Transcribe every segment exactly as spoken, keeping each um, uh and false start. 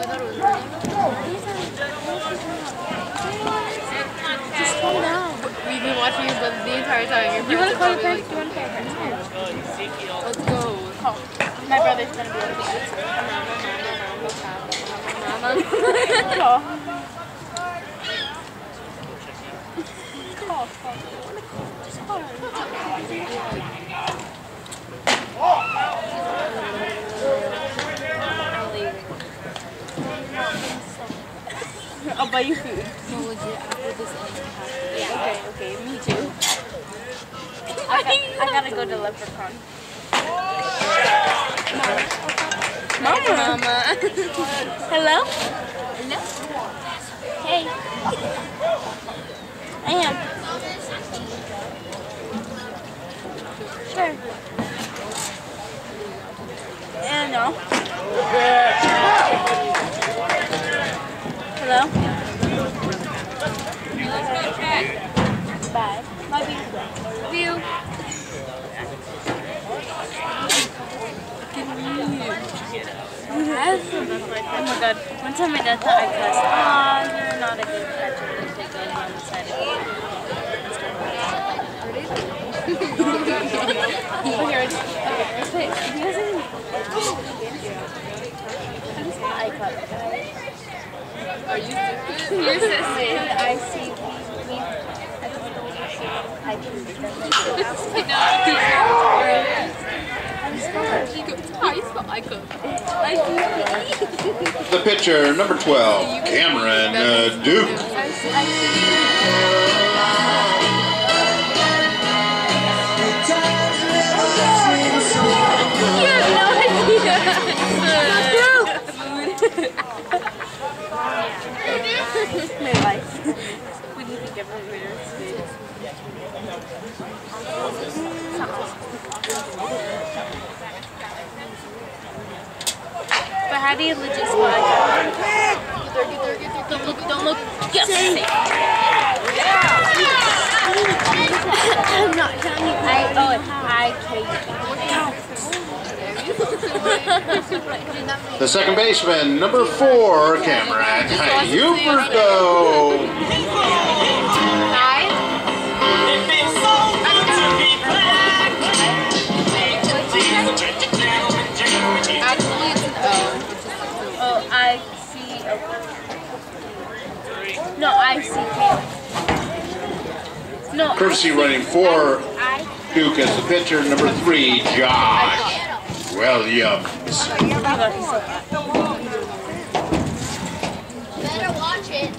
Just calm down. We've been watching you the, the entire time. Your You want to call your parents parents? You want to call your parents? Let's go. Call. My brother's going to be able to answer. Call. Call, call. Just call her. I'll buy you food. No, legit, after this ends, we have to. Yeah, okay, okay, me too. I, got, I gotta go to Leprechaun. Mama. Mama. Hello? Hello? Hey. I am. Sure. Yeah, no. Hello? Bye. Love you. Love you. Oh my god. One time my dad thought I cussed. Aw, you're not a good catcher. They take on the side of you. Okay, he doesn't even. I cut. Are you stupid? You're so sick. I see. I can How you spell I could? The pitcher, number twelve, Cameron uh, Duke. You have no idea. My life. What do you think everyone would have food? But how do you legit spell I Don't look, don't look. Yes! I'm not telling you. I, oh, I The second baseman, number four, Cameron Huberto. Actually, it's an O. Oh, I see. No, I see K. No. Courtesy running for Duke as the pitcher, number three, Josh Williams. Better watch it.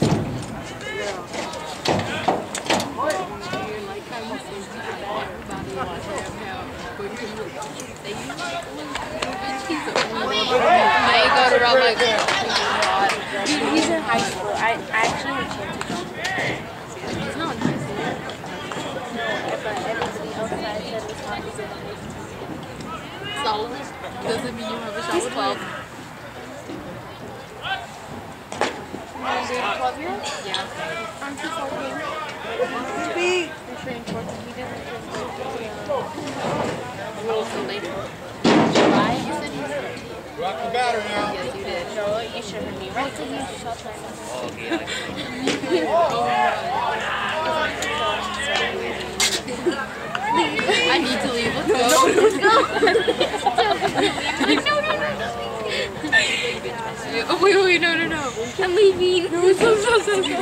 I go to rub my girl. Dude, he's in high school. I, I actually have a chance to go. He's not in high school. But everybody outside said it's not easy. Solid. Doesn't mean you have a shot with twelve. twelve year old? Yeah. Aren't you fourteen? Maybe. You're turning fourteen. He didn't turn Also later. July? You said you were fifteen. Rock the batter now. Yes, you did. No, you should have me. Right till you shot right now. I need to leave. Let's go. No, no, no, no. Oh, wait, wait, no, no, no. I'm leaving. No, so, so, so, so.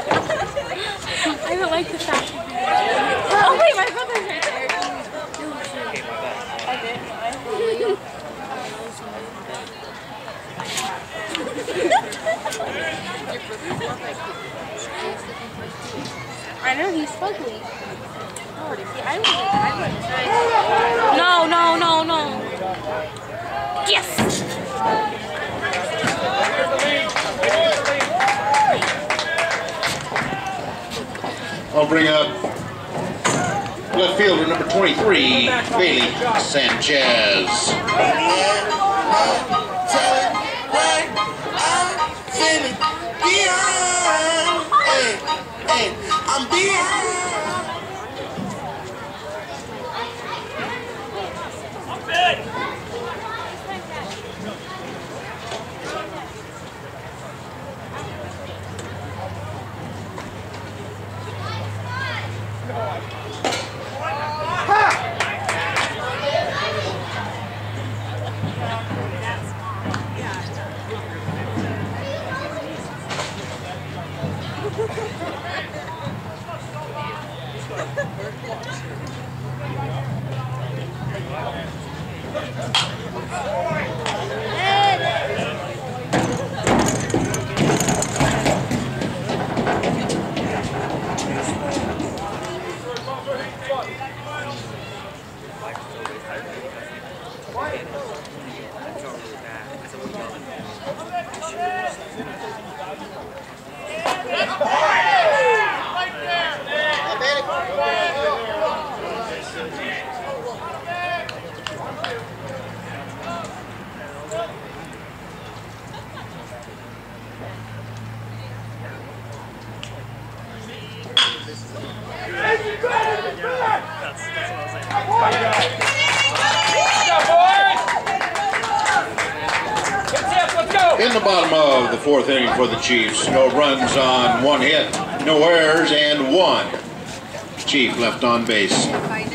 I don't like the fact. Oh wait, my brother's right there. I did. I know he's fugly. Oh, see, I wouldn't. I wouldn't try. No, no, no, no. Yes. I'll bring up left fielder number twenty-three, Bailey Sanchez. I'm behind. In the bottom of the fourth inning for the Chiefs, no runs on one hit, no errors, and one Chief left on base.